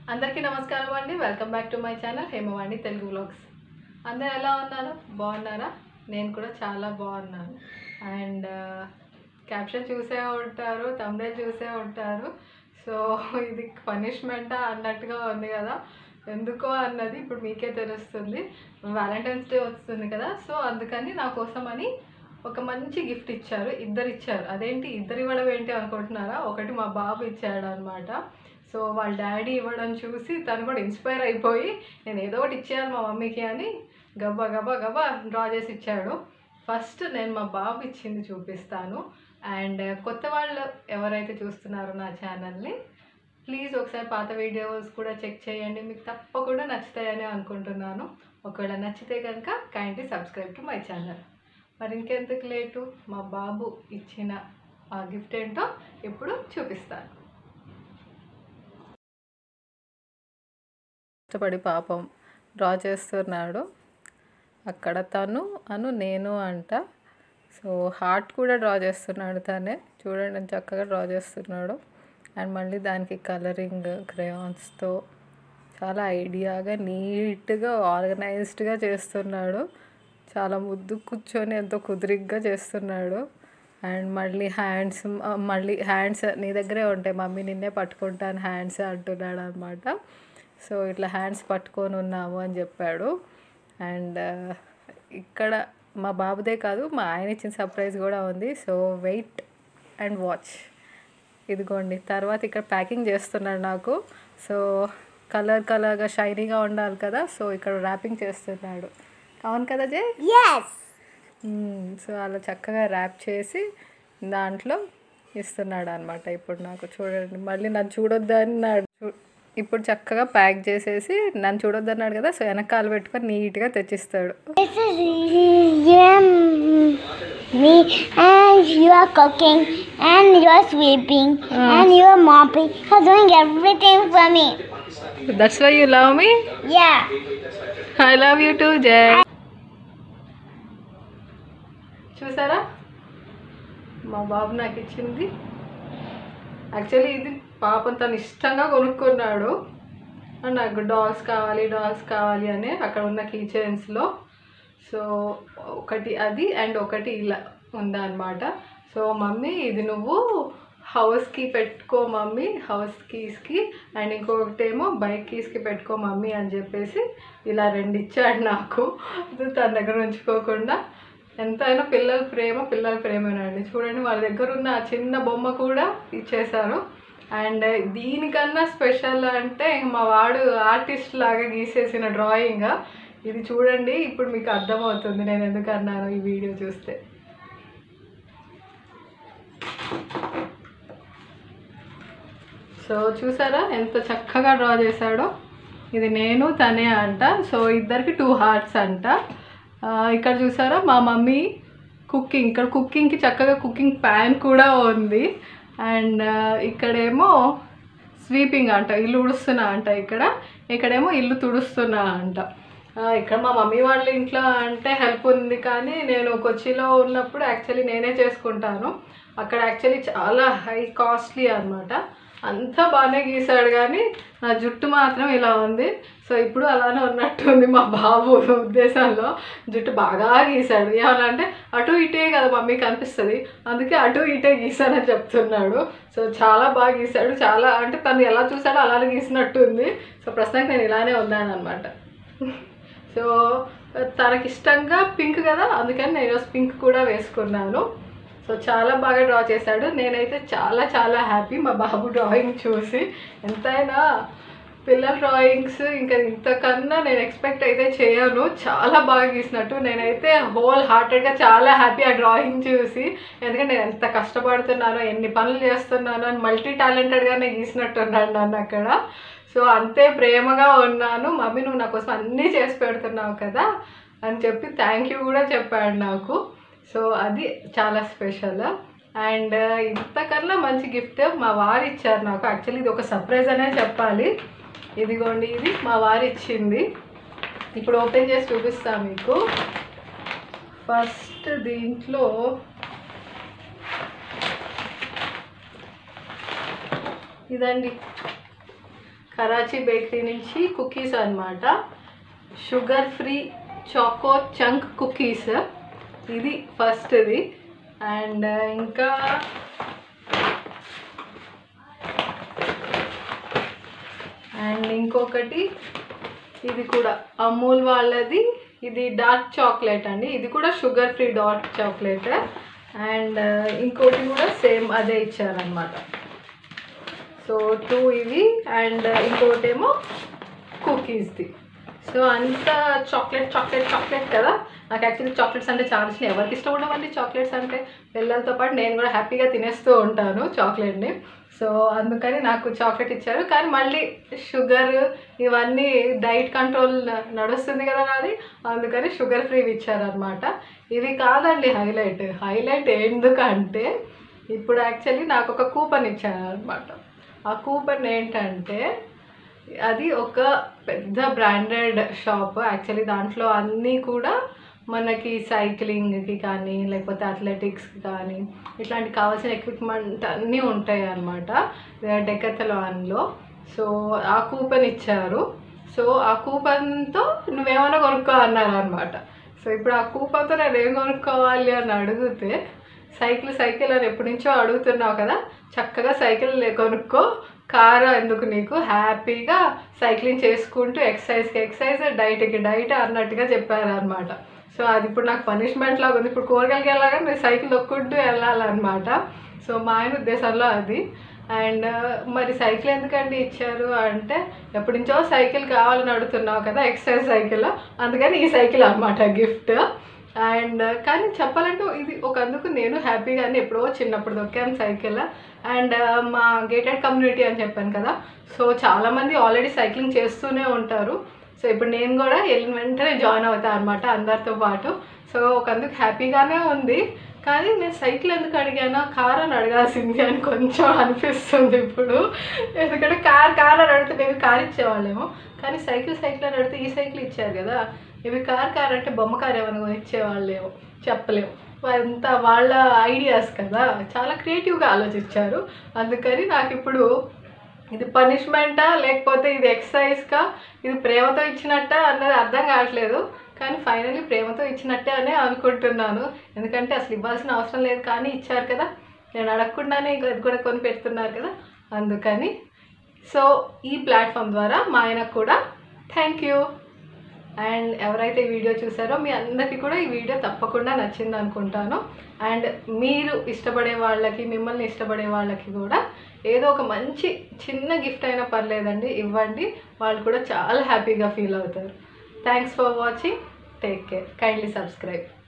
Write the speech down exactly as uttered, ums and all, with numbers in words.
అందరికీ నమస్కారం అండి. Welcome back to my channel Hemavani Telugu vlogs. అందరూ ఎలా ఉన్నారు? బాగున్నారా? నేను కూడా చాలా బాగున్నాను. అండ్ క్యాప్షన్ చూసే ఉంటారు, థంబ్నెయిల్ చూసే ఉంటారు. సో ఇది పనిష్మెంటా అన్నట్టుగా ఉంది కదా. ఎందుకో అన్నది ఇప్పుడు మీకే తెలుస్తుంది. వ్యాలంటైన్స్ డే వస్తుంది కదా, సో అందుకని నా కోసం అని ఒక మంచి గిఫ్ట్ ఇచ్చారు. ఇద్దరు ఇచ్చారు. అదేంటి ఇద్దరు ఇవ్వడం ఏంటి అనుకుంటున్నారా? ఒకటి మా బాబు ఇచ్చాడు అనమాట. సో వాళ్ళ డాడీ ఇవ్వడం చూసి తను కూడా ఇన్స్పైర్ అయిపోయి నేను ఏదో ఒకటి ఇచ్చేయాలి మా మమ్మీకి అని గబ్బా గబ్బా గబ్బా డ్రా చేసి ఇచ్చాడు. ఫస్ట్ నేను మా బాబు ఇచ్చింది చూపిస్తాను. అండ్ కొత్త వాళ్ళు ఎవరైతే చూస్తున్నారో నా ఛానల్ని ప్లీజ్ ఒకసారి పాత వీడియోస్ కూడా చెక్ చేయండి. మీకు తప్పకుండా నచ్చుతాయని అనుకుంటున్నాను. ఒకవేళ నచ్చితే కనుక kindly subscribe to my channel. మరి ఇంకెందుకు లేటు, మా బాబు ఇచ్చిన ఆ గిఫ్ట్ ఏంటో ఇప్పుడు చూపిస్తాను. కష్టపడి పాపం డ్రా చేస్తున్నాడు. అక్కడ తను అను నేను అంట. సో హార్ట్ కూడా డ్రా చేస్తున్నాడు తనే. చూడండి చక్కగా డ్రా చేస్తున్నాడు. అండ్ మళ్ళీ దానికి కలరింగ్ క్రేయాన్స్తో చాలా ఐడియాగా నీట్గా ఆర్గనైజ్డ్గా చేస్తున్నాడు. చాలా ముద్దు కూర్చొని ఎంతో కుదిరిగ్గా చేస్తున్నాడు. అండ్ మళ్ళీ హ్యాండ్స్ మళ్ళీ హ్యాండ్స్ నీ దగ్గరే ఉంటాయి మమ్మీ, నిన్నే పట్టుకుంటాను హ్యాండ్స్ అంటున్నాడు అనమాట. సో ఇట్లా హ్యాండ్స్ పట్టుకొని ఉన్నాము అని చెప్పాడు. అండ్ ఇక్కడ మా బాబుదే కాదు మా ఆయన ఇచ్చిన సర్ప్రైజ్ కూడా ఉంది. So wait and watch. ఇదిగోండి. తర్వాత ఇక్కడ ప్యాకింగ్ చేస్తున్నాడు నాకు. సో కలర్ కలర్గా షైనీగా ఉండాలి కదా, సో ఇక్కడ ర్యాపింగ్ చేస్తున్నాడు. అవును కదా జే? సో అలా చక్కగా ర్యాప్ చేసి దాంట్లో ఇస్తున్నాడు అనమాట. ఇప్పుడు నాకు చూడండి, మళ్ళీ నన్ను చూడొద్దన్నాడు. ఇప్పుడు చక్కగా ప్యాక్ చేసేసి నన్ను చూడొద్దన్నాడు కదా, సో వెనకాల పెట్టుకొని నీట్గా తెచ్చిస్తాడు. Me and you are cooking and you are sweeping uh. and you are mopping. You are doing everything for me. That's why you love me? Yeah. I love you too, Jay. చూసారా మా బాబు నాకు ఇచ్చింది. Actually ఇది పాపం తను ఇష్టంగా కొనుక్కున్నాడు. నాకు డాల్స్ కావాలి డాల్స్ కావాలి అని అక్కడ ఉన్న కీ చైన్స్లో. సో ఒకటి అది అండ్ ఒకటి ఇలా ఉందన్నమాట. సో మమ్మీ ఇది నువ్వు హౌస్కి పెట్టుకో మమ్మీ, హౌస్ కీస్కి, అండ్ ఇంకొకటేమో బైక్ కీస్కి పెట్టుకో మమ్మీ అని చెప్పేసి ఇలా రెండు ఇచ్చాడు నాకు. తన దగ్గర ఉంచుకోకుండా. ఎంతైనా పిల్లల ప్రేమ పిల్లల ప్రేమేనండి. చూడండి వాళ్ళ దగ్గర ఉన్న ఆ చిన్న బొమ్మ కూడా ఇచ్చేశారు. అండ్ దీనికన్నా స్పెషల్ అంటే మా వాడు ఆర్టిస్ట్ లాగా గీసేసిన డ్రాయింగ్ ఇది. చూడండి ఇప్పుడు మీకు అర్థమవుతుంది నేను ఎందుకు అన్నాను ఈ వీడియో చూస్తే. సో చూసారా ఎంత చక్కగా డ్రా చేశాడో. ఇది నేను తనే అంట. సో ఇద్దరికి టూ హార్ట్స్ అంట. ఇక్కడ చూసారా మా మమ్మీ కుకింగ్, ఇక్కడ కుకింగ్కి చక్కగా కుకింగ్ ప్యాన్ కూడా ఉంది. అండ్ ఇక్కడేమో స్వీపింగ్ అంట, ఇల్లు ఉడుస్తున్నా అంట. ఇక్కడ ఇక్కడేమో ఇల్లు తుడుస్తున్నా అంట. ఇక్కడ మా మమ్మీ వాళ్ళ ఇంట్లో అంటే హెల్ప్ ఉంది, కానీ నేను కొచ్చిలో ఉన్నప్పుడు యాక్చువల్లీ నేనే చేసుకుంటాను. అక్కడ యాక్చువల్లీ చాలా హై కాస్ట్లీ అనమాట. అంతా బాగానే గీసాడు కానీ నా జుట్టు మాత్రం ఇలా ఉంది. సో ఇప్పుడు అలానే ఉన్నట్టుంది మా బాబు ఉద్దేశంలో. జుట్టు బాగా గీసాడు. ఏమనంటే అటు ఇటే కదా మమ్మీ కనిపిస్తుంది, అందుకే అటు ఇటే గీసానని చెప్తున్నాడు. సో చాలా బాగా గీసాడు. చాలా అంటే తను ఎలా చూసాడో అలానే గీసినట్టుంది. సో ప్రస్తుతానికి నేను ఇలానే ఉన్నాను అనమాట. సో తనకి ఇష్టంగా పింక్ కదా, అందుకని నేను ఈరోజు పింక్ కూడా వేసుకున్నాను. సో చాలా బాగా డ్రా చేశాడు. నేనైతే చాలా చాలా హ్యాపీ మా బాబు డ్రాయింగ్ చూసి. ఎంతైనా పిల్లల డ్రాయింగ్స్ ఇంకా ఇంతకన్నా నేను ఎక్స్పెక్ట్ అయితే చేయను. చాలా బాగా గీసినట్టు నేనైతే హోల్ హార్టెడ్గా చాలా హ్యాపీ ఆ డ్రాయింగ్ చూసి. ఎందుకంటే నేను ఎంత కష్టపడుతున్నానో, ఎన్ని పనులు చేస్తున్నానో అని మల్టీ టాలెంటెడ్గానే గీసినట్టున్నాను నన్ను అక్కడ. సో అంతే ప్రేమగా ఉన్నాను. మమ్మీ నువ్వు నా కోసం అన్నీ చేసి పెడుతున్నావు కదా అని చెప్పి థ్యాంక్ యూ కూడా చెప్పాడు నాకు. సో అది చాలా స్పెషల్. అండ్ ఇంతకన్నా మంచి గిఫ్ట్ మా వారు ఇచ్చారు నాకు. యాక్చువల్లీ ఇది ఒక సర్ప్రైజ్ అనే చెప్పాలి. ఇదిగోండి, ఇది మా వారు ఇచ్చింది. ఇప్పుడు ఓపెన్ చేసి చూపిస్తాను మీకు. ఫస్ట్ దీంట్లో ఇదండి కరాచీ బేకరీ నుంచి కుకీస్ అన్నమాట. Sugar free choco chunk cookies, ఇది ఫస్ట్ది. అండ్ ఇంకా అండ్ ఇంకొకటి ఇది కూడా అమూల్ వాళ్ళది, ఇది డార్క్ చాక్లెట్ అండి, ఇది కూడా sugar free dark chocolate. And ఇంకోటి కూడా సేమ్ అదే ఇచ్చారనమాట. సో టూ ఇవి అండ్ ఇంకోటి ఏమో కుకీస్ది. సో అంత చాక్లెట్ చాక్లెట్ చాక్లెట్ కదా. నాకు యాక్చువల్లీ చాక్లెట్స్ అంటే చాలా ఇష్టం. ఎవరికి ఇష్టం ఉండవండి చాక్లెట్స్ అంటే, పిల్లలతో పాటు నేను కూడా హ్యాపీగా తినేస్తూ ఉంటాను చాక్లెట్ని. సో అందుకని నాకు చాక్లెట్ ఇచ్చారు. కానీ మళ్ళీ షుగర్ ఇవన్నీ డైట్ కంట్రోల్ నడుస్తుంది కదా నాది, అందుకని షుగర్ ఫ్రీ ఇచ్చారనమాట. ఇవి కాదండి హైలైట్. హైలైట్ ఎందుకంటే ఇప్పుడు యాక్చువల్లీ నాకు ఒక కూపన్ ఇచ్చారనమాట. ఆ కూపన్ ఏంటంటే అది ఒక పెద్ద బ్రాండెడ్ షాప్ యాక్చువల్లీ. దాంట్లో అన్నీ కూడా మనకి సైక్లింగ్కి కానీ లేకపోతే అథ్లెటిక్స్కి కానీ ఇట్లాంటి కావాల్సిన ఎక్విప్మెంట్ అన్నీ ఉంటాయి అన్నమాట డెకథలాన్లో. సో ఆ కూపన్ ఇచ్చారు. సో ఆ కూపన్తో నువ్వేమైనా కొనుక్కో అన్నారు అనమాట. సో ఇప్పుడు ఆ కూపన్తో నేను ఏం కొనుక్కోవాలి అని అడిగితే, సైకిల్ సైకిల్ అని ఎప్పటి నుంచో అడుగుతున్నావు కదా, చక్కగా సైకిల్ కొనుక్కో, కారు ఎందుకు నీకు, హ్యాపీగా సైక్లింగ్ చేసుకుంటూ ఎక్సర్సైజ్కి ఎక్సర్సైజ్ డైట్కి డైట్ అన్నట్టుగా చెప్పారనమాట. సో అది ఇప్పుడు నాకు పనిష్మెంట్ లాగా ఉంది. ఇప్పుడు కూరగాయలకి వెళ్ళాగా నేను సైకిల్ తొక్కుంటూ వెళ్ళాలన్నమాట. సో మా ఆయన ఉద్దేశంలో అది. అండ్ మరి సైకిల్ ఎందుకండి ఇచ్చారు అంటే, ఎప్పటి నుంచో సైకిల్ కావాలని అడుగుతున్నావు కదా ఎక్సర్సైజ్ సైకిల్, అందుకని ఈ సైకిల్ అన్నమాట గిఫ్ట్. అండ్ కానీ చెప్పాలంటే ఇది ఒక అందుకు నేను హ్యాపీగానే ఎప్పుడో చిన్నప్పుడు దొక్కాను సైకిల్. అండ్ మా గేటెడ్ కమ్యూనిటీ అని చెప్పాను కదా, సో చాలామంది ఆల్రెడీ సైక్లింగ్ చేస్తూనే ఉంటారు. సో ఇప్పుడు నేను కూడా వెళ్ళిన వెంటనే జాయిన్ అవుతాను అనమాట అందరితో పాటు. సో ఒక అందుకు హ్యాపీగానే ఉంది. కానీ నేను సైకిల్ ఎందుకు అడిగానా, కార్ అని అడగాల్సింది అని కొంచెం అనిపిస్తుంది ఇప్పుడు. ఎందుకంటే కార్ కార్ అని అడిగితే మేము కార్ ఇచ్చేవాళ్ళేమో, కానీ సైకిల్ సైకిల్ అని అడిగితే ఈ సైకిల్ ఇచ్చారు కదా. ఇవి కార్ కార్ అంటే బొమ్మ కార్ ఏమైనా ఇచ్చేవాళ్ళేమో, చెప్పలేము. అంతా వాళ్ళ ఐడియాస్ కదా, చాలా క్రియేటివ్గా ఆలోచించారు. అందుకని నాకు ఇప్పుడు ఇది పనిష్మెంటా లేకపోతే ఇది ఎక్సర్సైజ్కా, ఇది ప్రేమతో ఇచ్చినట్టా అన్నది అర్థం కావట్లేదు. కానీ ఫైనల్లీ ప్రేమతో ఇచ్చినట్టే అనే అనుకుంటున్నాను. ఎందుకంటే అసలు ఇవ్వాల్సిన అవసరం లేదు కానీ ఇచ్చారు కదా, నేను అడగకుండానే ఇది కూడా కొని పెడుతున్నారు కదా, అందుకని. సో ఈ ప్లాట్ఫామ్ ద్వారా మా ఆయనకు కూడా థ్యాంక్ యూ. అండ్ ఎవరైతే ఈ వీడియో చూసారో మీ అందరికీ కూడా ఈ వీడియో తప్పకుండా నచ్చింది అనుకుంటాను. అండ్ మీరు ఇష్టపడే వాళ్ళకి, మిమ్మల్ని ఇష్టపడే వాళ్ళకి కూడా ఏదో ఒక మంచి చిన్న గిఫ్ట్ అయినా పర్లేదండి, ఇవ్వండి. వాళ్ళు కూడా చాలా హ్యాపీగా ఫీల్ అవుతారు. Thanks for watching. Take care. Kindly subscribe.